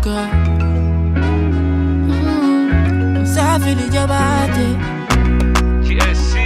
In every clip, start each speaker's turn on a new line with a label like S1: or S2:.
S1: Africa. Msafiri Jabate
S2: GSC.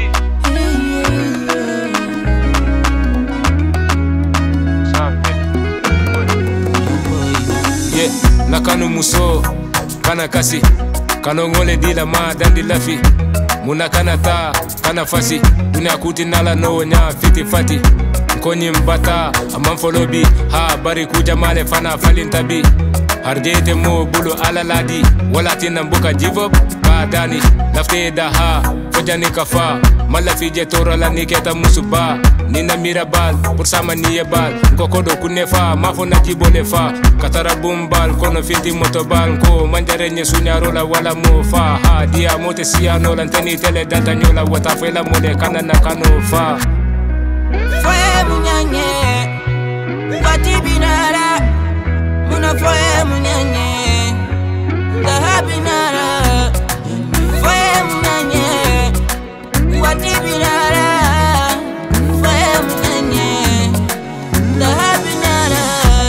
S2: Yeah, nakanu muso kana kasi kano ngole dila ma dandi lafi muna kana ta kana fasi dunia kuti nala no nya fiti fati konyi mbata amanfolobi ha bari kuja male fana falintabi harjete mo bulu ala ladi wala tinambuka give up ba dani lafte da ha fojani kafa mala fije tora la niketa musuba nina mirabal pursama niyebal kokodo kunefa mafona jibole fa katara bumbal kono finti motobal ko manjare nye sunyarola wala mofa ha dia mote siano lanteni tele data nyola wata fela mole kana na kanofa
S1: foye munyanye wati binara muna foye munyanye daha binara foye munyanye wati binara foye munyanye daha binara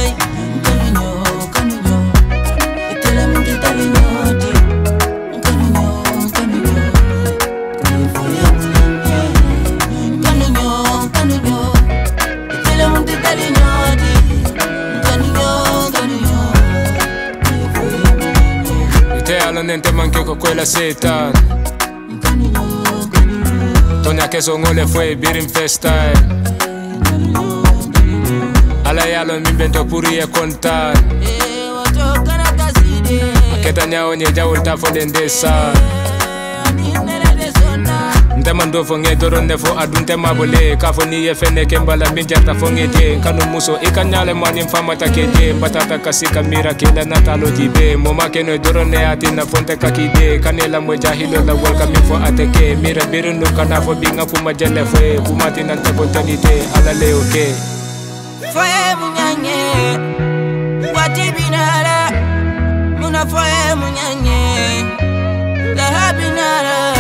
S1: kanyo itele mundi talinyoti kanyo foye munyanye kanyo itele mundi talinyoti
S2: Ala nente manke ko kwela setan Tonya keso ngole fue birim festai Ala yalo mi bento puri e kontan Aketa nyao nye jawul ta fo dendesa Ntemando fo nge doro nefo adunte mabole Kafo ni ye fene kembala minjarta fo nge je Kanu muso ikanyale mani mfama takeje Mbatata kasika mira kila natalo jibe Moma keno doro ne ati na fonte kakide Kanela mwe jahilo la welcome fo ateke Mira biru nuka na fo binga kuma jele fwe Kumati nante kontanite ala leo ke
S1: Foye munyanye wati binara Muna foye munyanye daha binara